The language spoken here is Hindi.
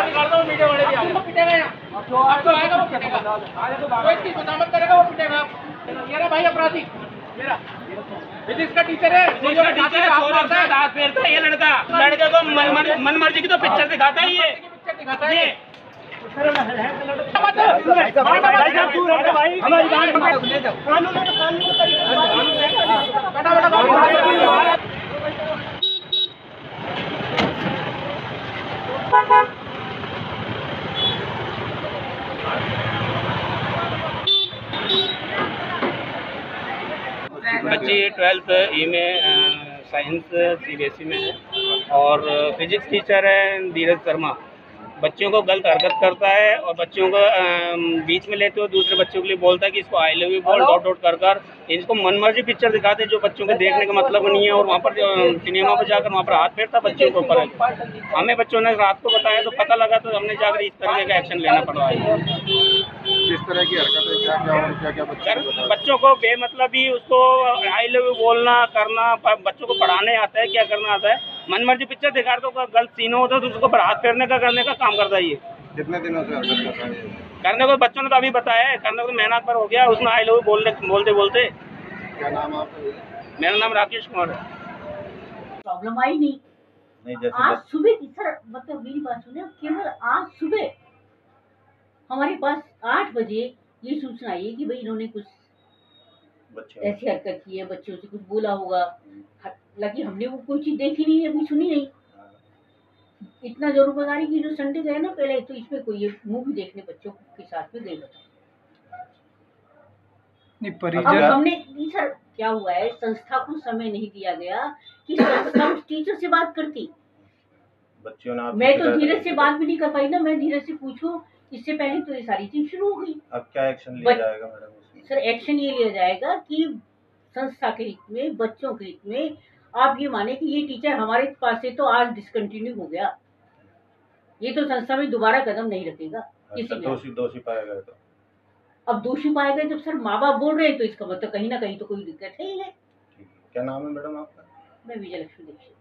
निकाल दो, मीडिया वाले भी आ जाओ। पिटेगा यहाँ, अब तो आएगा वो पिटेगा, कोई इसकी खुदामत करेगा वो पिटेगा। ये रहा भाई अपराधी, ये रहा फिजिक्स का टीचर है, हाथ फेरता है ये लड़का। लड़के को मन मर्जी की तो पिक्चर दिखाता है, ये पिक्चर दिखाता है। बच्ची 12th ई में साइंस CBSE में है और फिजिक्स टीचर है धीरज शर्मा। बच्चों को गलत हरकत करता है और बच्चों को बीच में लेते हुए दूसरे बच्चों के लिए बोलता है कि इसको आई लव यू बोल डॉट डॉट कर इनको मनमर्जी पिक्चर दिखाते हैं जो बच्चों के देखने का मतलब नहीं है। और वहाँ पर सिनेमा पर जाकर वहाँ पर हाथ फेरता बच्चों के ऊपर। हमें बच्चों ने रात को बताया तो पता लगा तो हमने जाकर इस तरह का एक्शन लेना पड़ा है। किस तरह की हरकत है, क्या बच्चों को बेमतलब ही उसको आई लव यू बोलना करना, बच्चों को पढ़ाने आता है, क्या करना आता है। मनमर्जी पिक्चर दिखा तो गलत सीन होता है तो उसको पर हाथ फेरने का करने का काम करता है। ये कितने दिनों से हरकत कर रहा है? करने को बच्चों ने तो अभी बताया है, करने को मेहनत पर हो गया उसमें आई लव बोलते बोलते। क्या नाम आपका? मेरा नाम राकेश कुमार है। प्रॉब्लम आई नहीं जैसे आज सुबह की सर मतलब मेरी बात सुने, केवल आज सुबह हमारे पास 8 बजे ये सूचना आई है कि भाई इन्होंने कुछ ऐसी हरकत की है, बच्चों से कुछ बोला होगा। हालांकि हमने वो कोई चीज देखी नहीं है, अभी सुनी नहीं। इतना जरूर बता रही कि जो संडे गए ना पहले तो इसमें कोई मूवी देखने बच्चों के साथ में गए बताओ। अब हमने सर क्या हुआ है, संस्था को समय नहीं दिया गया कि संस्था उस टीचर से बात करती। बच्चों ने मैं तो धीरज से बात भी नहीं कर पाई ना, मैं धीरज से पूछूं इससे पहले तो ये सारी चीज शुरू हो गई। अब क्या एक्शन लिया जाएगा मैडम? सर एक्शन ये लिया जाएगा कि संस्था के हित में, बच्चों के हित में आप ये माने कि ये टीचर हमारे पास से तो आज डिसकंटिन्यू हो गया, ये तो संस्था में दोबारा कदम नहीं रखेगा। किसी दोषी पाया गया तो अब दोषी पाए गए जब सर माँ बाप बोल रहे हैं तो इसका मतलब कहीं ना कहीं तो कोई दिक्कत है ही है। क्या नाम है मैडम आपका? मैं विजय लक्ष्मी दीक्षित।